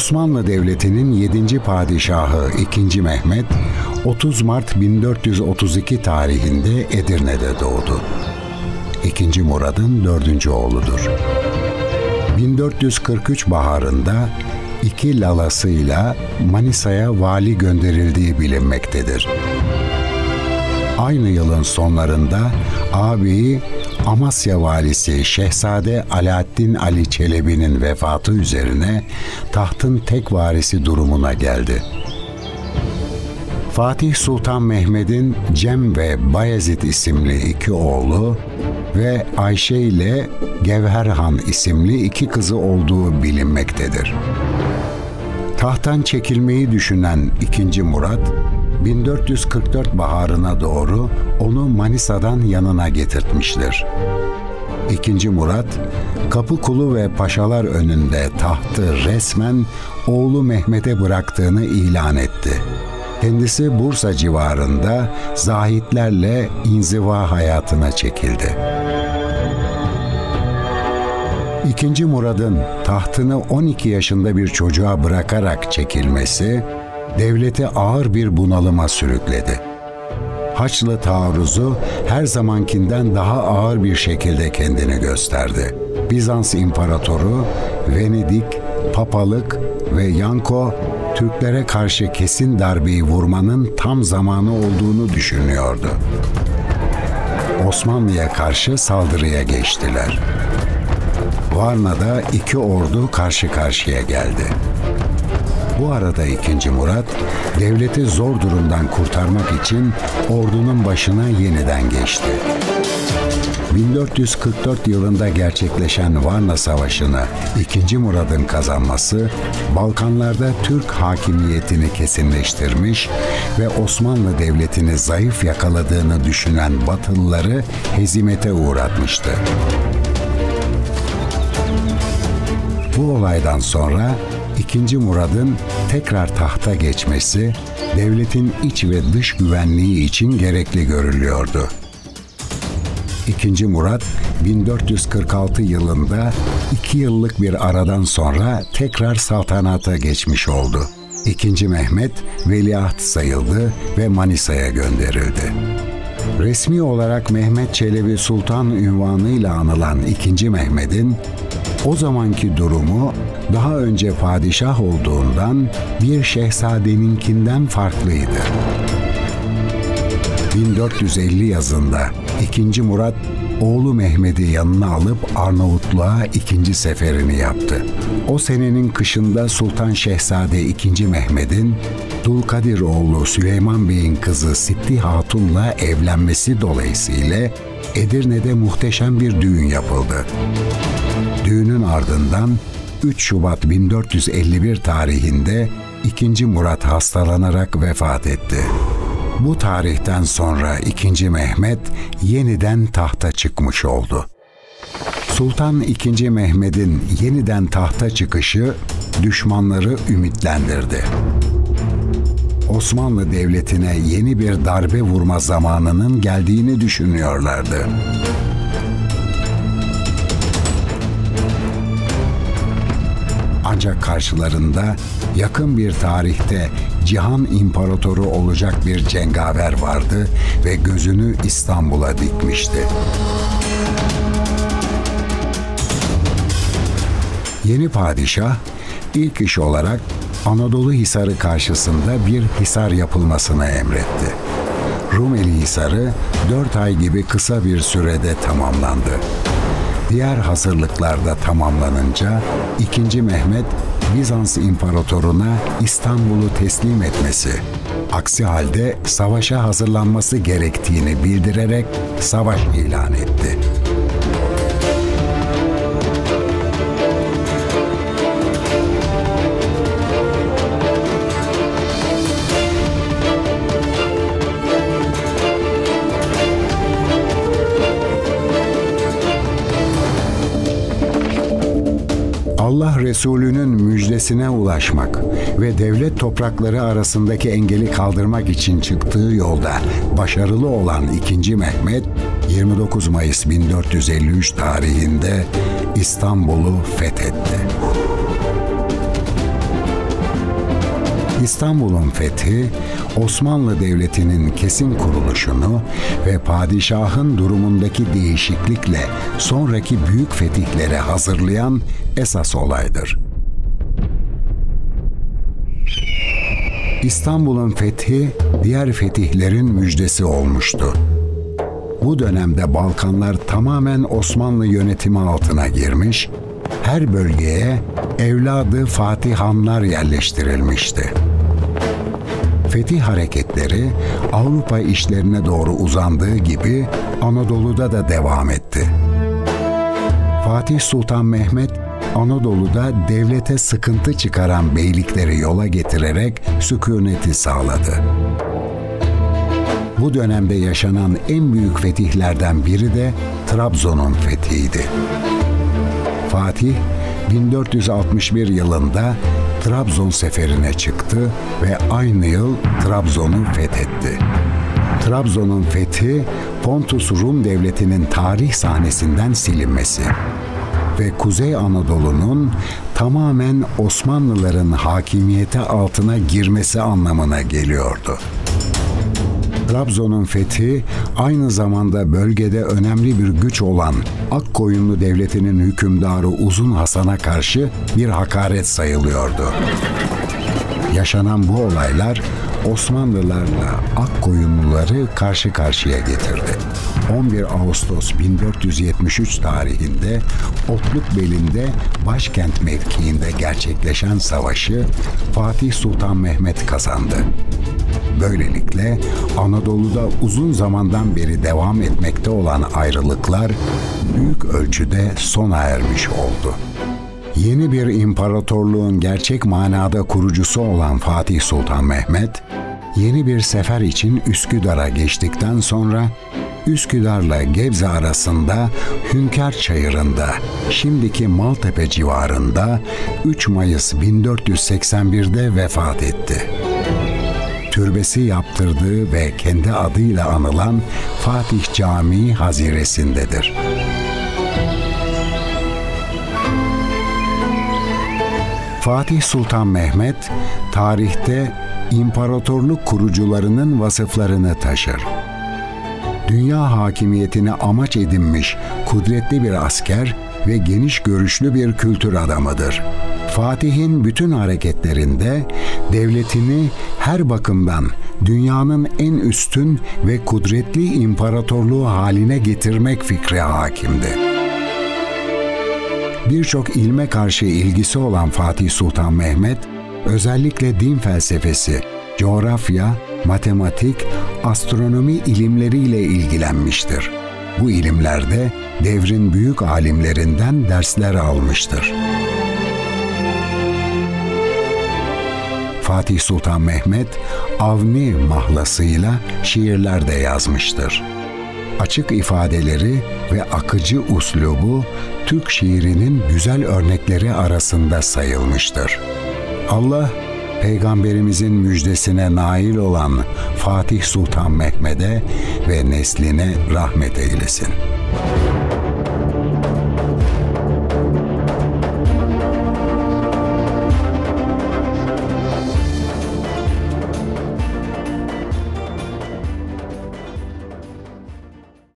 Osmanlı Devleti'nin 7. Padişahı II. Mehmet, 30 Mart 1432 tarihinde Edirne'de doğdu. II. Murad'ın 4. oğludur. 1443 baharında 2 lalasıyla Manisa'ya vali gönderildiği bilinmektedir. Aynı yılın sonlarında ağabeyi Amasya valisi Şehzade Alaaddin Ali Çelebi'nin vefatı üzerine tahtın tek varisi durumuna geldi. Fatih Sultan Mehmet'in Cem ve Bayezid isimli 2 oğlu ve Ayşe ile Gevherhan isimli 2 kızı olduğu bilinmektedir. Tahttan çekilmeyi düşünen II. Murat, 1444 baharına doğru onu Manisa'dan yanına getirtmiştir. II. Murat, Kapıkulu ve paşalar önünde tahtı resmen oğlu Mehmet'e bıraktığını ilan etti. Kendisi Bursa civarında zahitlerle inziva hayatına çekildi. II. Murad'ın tahtını 12 yaşında bir çocuğa bırakarak çekilmesi, devleti ağır bir bunalıma sürükledi. Haçlı taarruzu her zamankinden daha ağır bir şekilde kendini gösterdi. Bizans İmparatoru, Venedik, Papalık ve Yanko, Türklere karşı kesin darbeyi vurmanın tam zamanı olduğunu düşünüyordu. Osmanlı'ya karşı saldırıya geçtiler. Varna'da 2 ordu karşı karşıya geldi. Bu arada II. Murat, devleti zor durumdan kurtarmak için ordunun başına yeniden geçti. 1444 yılında gerçekleşen Varna Savaşı'nı II. Murad'ın kazanması, Balkanlarda Türk hakimiyetini kesinleştirmiş ve Osmanlı Devleti'ni zayıf yakaladığını düşünen Batılıları hezimete uğratmıştı. Bu olaydan sonra II. Murad'ın tekrar tahta geçmesi, devletin iç ve dış güvenliği için gerekli görülüyordu. II. Murat, 1446 yılında 2 yıllık bir aradan sonra tekrar saltanata geçmiş oldu. II. Mehmet, veliaht sayıldı ve Manisa'ya gönderildi. Resmi olarak Mehmet Çelebi Sultan unvanıyla anılan II. Mehmet'in o zamanki durumu daha önce padişah olduğundan bir şehzadeninkinden farklıydı. 1450 yazında II. Murat oğlu Mehmet'i yanına alıp Arnavutluğa 2. seferini yaptı. O senenin kışında Sultan Şehzade II. Mehmet'in Dulkadir oğlu Süleyman Bey'in kızı Sitti Hatun'la evlenmesi dolayısıyla Edirne'de muhteşem bir düğün yapıldı. Düğünün ardından 3 Şubat 1451 tarihinde II. Murat hastalanarak vefat etti. Bu tarihten sonra II. Mehmet yeniden tahta çıkmış oldu. Sultan II. Mehmet'in yeniden tahta çıkışı düşmanları ümitlendirdi. Osmanlı Devleti'ne yeni bir darbe vurma zamanının geldiğini düşünüyorlardı. Ancak karşılarında yakın bir tarihte Cihan İmparatoru olacak bir cengaver vardı ve gözünü İstanbul'a dikmişti. Yeni padişah ilk iş olarak Anadolu Hisarı karşısında bir hisar yapılmasını emretti. Rumeli Hisarı 4 ay gibi kısa bir sürede tamamlandı. Diğer hazırlıklar da tamamlanınca II. Mehmet Bizans İmparatoruna İstanbul'u teslim etmesi, aksi halde savaşa hazırlanması gerektiğini bildirerek savaş ilan etti. Allah Resulü'nün müjdesine ulaşmak ve devlet toprakları arasındaki engeli kaldırmak için çıktığı yolda başarılı olan II. Mehmet, 29 Mayıs 1453 tarihinde İstanbul'u fethetti. İstanbul'un fethi, Osmanlı Devleti'nin kesin kuruluşunu ve padişahın durumundaki değişiklikle sonraki büyük fetihleri hazırlayan esas olaydır. İstanbul'un fethi diğer fetihlerin müjdesi olmuştu. Bu dönemde Balkanlar tamamen Osmanlı yönetimi altına girmiş, her bölgeye evladı Fatih Hanlar yerleştirilmişti. Fetih hareketleri Avrupa işlerine doğru uzandığı gibi Anadolu'da da devam etti. Fatih Sultan Mehmet, Anadolu'da devlete sıkıntı çıkaran beylikleri yola getirerek sükuneti sağladı. Bu dönemde yaşanan en büyük fetihlerden biri de Trabzon'un fethiydi. Fatih, 1461 yılında Trabzon seferine çıktı ve aynı yıl Trabzon'u fethetti. Trabzon'un fethi, Pontus Rum Devleti'nin tarih sahnesinden silinmesi ve Kuzey Anadolu'nun tamamen Osmanlıların hakimiyeti altına girmesi anlamına geliyordu. Trabzon'un fethi aynı zamanda bölgede önemli bir güç olan Akkoyunlu Devleti'nin hükümdarı Uzun Hasan'a karşı bir hakaret sayılıyordu. Yaşanan bu olaylar Osmanlılarla Akkoyunluları karşı karşıya getirdi. 11 Ağustos 1473 tarihinde Otlukbeli'nde başkent mevkiinde gerçekleşen savaşı Fatih Sultan Mehmet kazandı. Böylelikle Anadolu'da uzun zamandan beri devam etmekte olan ayrılıklar büyük ölçüde sona ermiş oldu. Yeni bir imparatorluğun gerçek manada kurucusu olan Fatih Sultan Mehmet, yeni bir sefer için Üsküdar'a geçtikten sonra Üsküdar'la Gebze arasında Hünkar Çayırı'nda, şimdiki Maltepe civarında 3 Mayıs 1481'de vefat etti. Türbesi yaptırdığı ve kendi adıyla anılan Fatih Camii haziresindedir. Fatih Sultan Mehmet, tarihte imparatorluk kurucularının vasıflarını taşır. Dünya hakimiyetini amaç edinmiş kudretli bir asker ve geniş görüşlü bir kültür adamıdır. Fatih'in bütün hareketlerinde devletini her bakımdan dünyanın en üstün ve kudretli imparatorluğu haline getirmek fikri hakimdi. Birçok ilme karşı ilgisi olan Fatih Sultan Mehmet, özellikle din felsefesi, coğrafya, matematik, astronomi ilimleriyle ilgilenmiştir. Bu ilimlerde devrin büyük alimlerinden dersler almıştır. Fatih Sultan Mehmet, Avni mahlasıyla şiirler de yazmıştır. Açık ifadeleri ve akıcı uslubu Türk şiirinin güzel örnekleri arasında sayılmıştır. Allah, Peygamberimizin müjdesine nail olan Fatih Sultan Mehmet'e ve nesline rahmet eylesin.